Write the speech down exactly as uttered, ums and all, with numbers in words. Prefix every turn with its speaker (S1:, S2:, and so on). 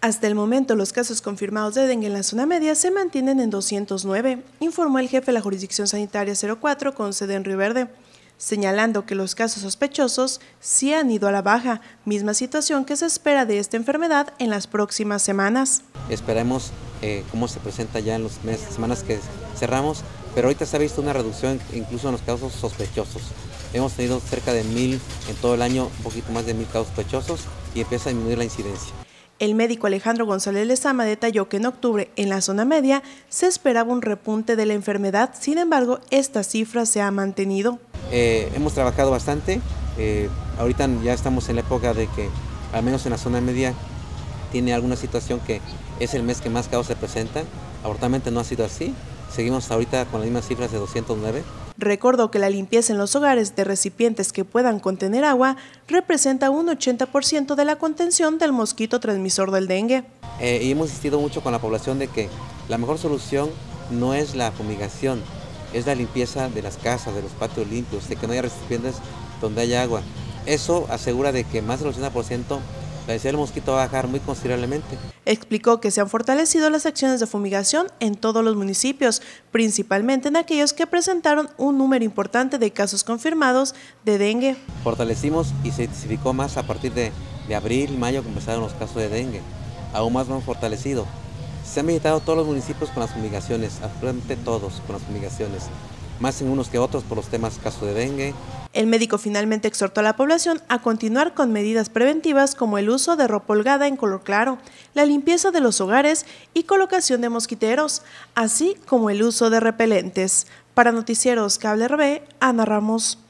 S1: Hasta el momento, los casos confirmados de dengue en la zona media se mantienen en doscientos nueve, informó el jefe de la Jurisdicción Sanitaria cero cuatro con sede en Río Verde, señalando que los casos sospechosos sí han ido a la baja, misma situación que se espera de esta enfermedad en las próximas semanas.
S2: Esperemos eh, cómo se presenta ya en las semanas que cerramos, pero ahorita se ha visto una reducción incluso en los casos sospechosos. Hemos tenido cerca de mil en todo el año, un poquito más de mil casos sospechosos y empieza a disminuir la incidencia.
S1: El médico Alejandro González Lezama detalló que en octubre, en la zona media, se esperaba un repunte de la enfermedad, sin embargo, esta cifra se ha mantenido.
S2: Eh, hemos trabajado bastante, eh, ahorita ya estamos en la época de que, al menos en la zona media, tiene alguna situación que es el mes que más casos se presentan. Afortunadamente no ha sido así, seguimos ahorita con las mismas cifras de doscientos nueve.
S1: Recordó que la limpieza en los hogares de recipientes que puedan contener agua representa un ochenta por ciento de la contención del mosquito transmisor del dengue.
S2: Eh, y hemos insistido mucho con la población de que la mejor solución no es la fumigación, es la limpieza de las casas, de los patios limpios, de que no haya recipientes donde haya agua. Eso asegura de que más del ochenta por ciento la densidad del mosquito va a bajar muy considerablemente.
S1: Explicó que se han fortalecido las acciones de fumigación en todos los municipios, principalmente en aquellos que presentaron un número importante de casos confirmados de dengue.
S2: Fortalecimos y se intensificó más a partir de, de abril, mayo, que empezaron los casos de dengue. Aún más lo han fortalecido. Se han visitado todos los municipios con las fumigaciones, absolutamente todos con las fumigaciones, más en unos que otros por los temas casos de dengue.
S1: El médico finalmente exhortó a la población a continuar con medidas preventivas como el uso de ropa holgada en color claro, la limpieza de los hogares y colocación de mosquiteros, así como el uso de repelentes. Para Noticieros Cable R B, Ana Ramos.